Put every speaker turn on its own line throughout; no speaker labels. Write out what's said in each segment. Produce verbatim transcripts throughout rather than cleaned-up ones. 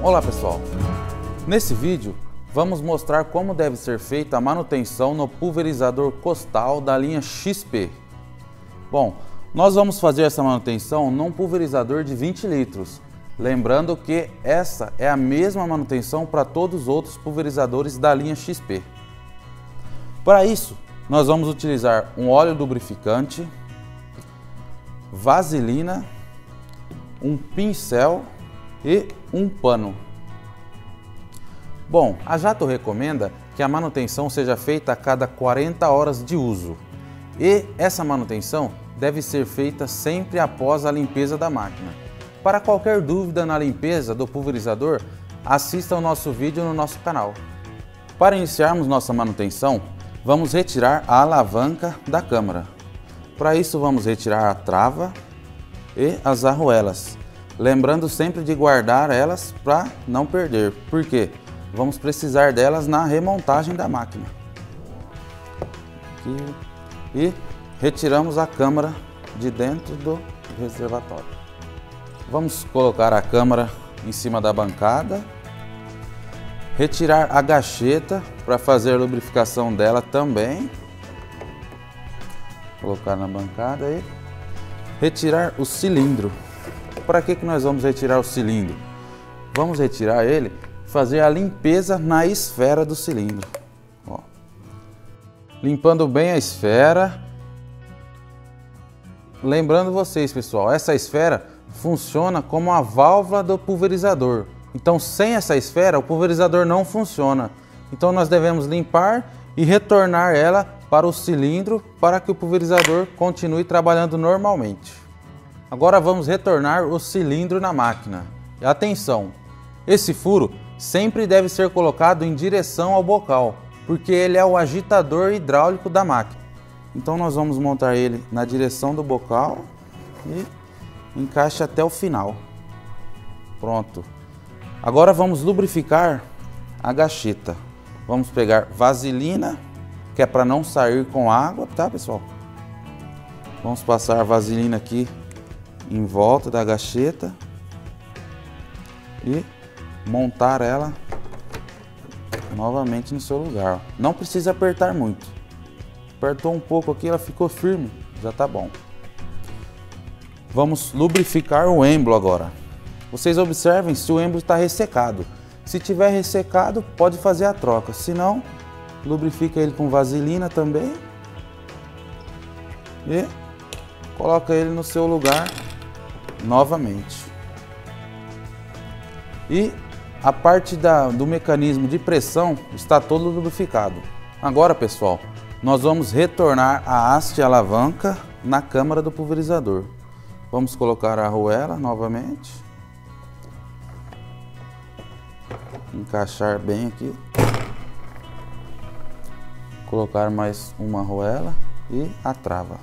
Olá pessoal, nesse vídeo vamos mostrar como deve ser feita a manutenção no pulverizador costal da linha X P. Bom, nós vamos fazer essa manutenção num pulverizador de vinte litros, lembrando que essa é a mesma manutenção para todos os outros pulverizadores da linha X P. Para isso, nós vamos utilizar um óleo lubrificante, vaselina, um pincel e um pano. Bom, a Jato recomenda que a manutenção seja feita a cada quarenta horas de uso e essa manutenção deve ser feita sempre após a limpeza da máquina. Para qualquer dúvida na limpeza do pulverizador, assista ao nosso vídeo no nosso canal. Para iniciarmos nossa manutenção, vamos retirar a alavanca da câmara. Para isso vamos retirar a trava e as arruelas, lembrando sempre de guardar elas para não perder, porque vamos precisar delas na remontagem da máquina. Aqui. E retiramos a câmara de dentro do reservatório. Vamos colocar a câmara em cima da bancada, retirar a gacheta para fazer a lubrificação dela também, colocar na bancada e retirar o cilindro. Para que que nós vamos retirar o cilindro? Vamos retirar ele, fazer a limpeza na esfera do cilindro. Ó. Limpando bem a esfera. Lembrando vocês, pessoal, essa esfera funciona como a válvula do pulverizador. Então, sem essa esfera, o pulverizador não funciona. Então, nós devemos limpar e retornar ela para o cilindro para que o pulverizador continue trabalhando normalmente. Agora vamos retornar o cilindro na máquina. Atenção! Esse furo sempre deve ser colocado em direção ao bocal, porque ele é o agitador hidráulico da máquina. Então nós vamos montar ele na direção do bocal e encaixe até o final. Pronto. Agora vamos lubrificar a gacheta. Vamos pegar vaselina, que é para não sair com água, tá pessoal? Vamos passar a vaselina aqui em volta da gacheta e montar ela novamente no seu lugar. Não precisa apertar muito. Apertou um pouco aqui, ela ficou firme, já tá bom. Vamos lubrificar o êmbolo agora. Vocês observem se o êmbolo está ressecado. Se tiver ressecado, pode fazer a troca. Se não, lubrifica ele com vaselina também e coloca ele no seu lugar novamente. E a parte da, do mecanismo de pressão está todo lubrificado. Agora, pessoal, nós vamos retornar a haste alavanca na câmara do pulverizador. Vamos colocar a arruela novamente. Encaixar bem aqui. Colocar mais uma arruela e a trava.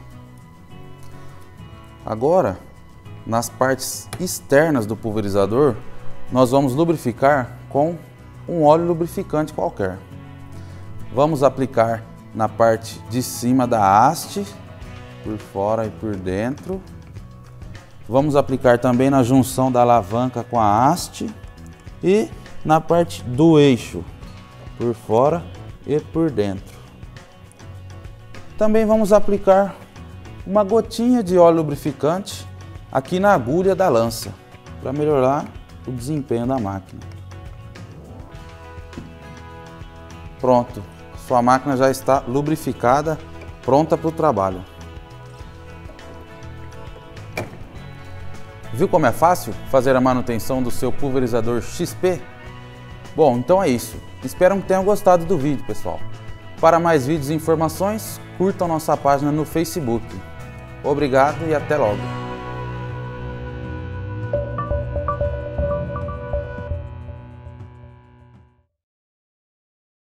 Agora, nas partes externas do pulverizador, nós vamos lubrificar com um óleo lubrificante qualquer. Vamos aplicar na parte de cima da haste, por fora e por dentro. Vamos aplicar também na junção da alavanca com a haste e na parte do eixo, por fora e por dentro. Também vamos aplicar uma gotinha de óleo lubrificante aqui na agulha da lança, para melhorar o desempenho da máquina. Pronto, sua máquina já está lubrificada, pronta para o trabalho. Viu como é fácil fazer a manutenção do seu pulverizador X P? Bom, então é isso. Espero que tenham gostado do vídeo, pessoal. Para mais vídeos e informações, curtam nossa página no Facebook. Obrigado e até logo!